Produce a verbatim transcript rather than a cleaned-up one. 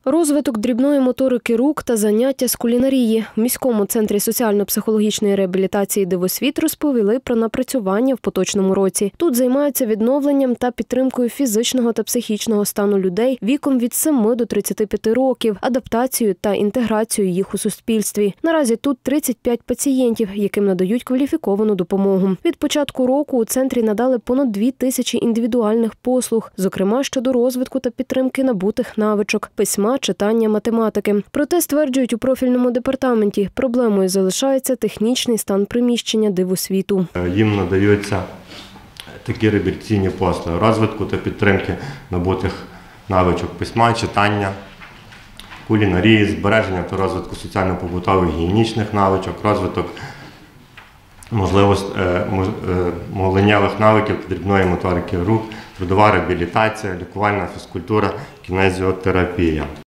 Розвиток дрібної моторики рук та заняття з кулінарії. В міському центрі соціально-психологічної реабілітації «Дивосвіт» розповіли про напрацювання в поточному році. Тут займаються відновленням та підтримкою фізичного та психічного стану людей віком від семи до тридцяти п'яти років, адаптацією та інтеграцією їх у суспільстві. Наразі тут тридцять п'ять пацієнтів, яким надають кваліфіковану допомогу. Від початку року у центрі надали понад дві тисячі індивідуальних послуг, зокрема щодо розвитку та підтримки набутих навичок – письма, читання, математики. Проте, стверджують у профільному департаменті, проблемою залишається технічний стан приміщення «Дивосвіту». Їм надаються такі реабілітаційні послуги – розвитку та підтримки набутих навичок письма, читання, кулінарії, збереження та розвитку соціально-побутових гігієнічних навичок, розвиток мовленнєвих навиків та дрібної моторики рук, трудова реабілітація, лікувальна фізкультура, кінезіотерапія.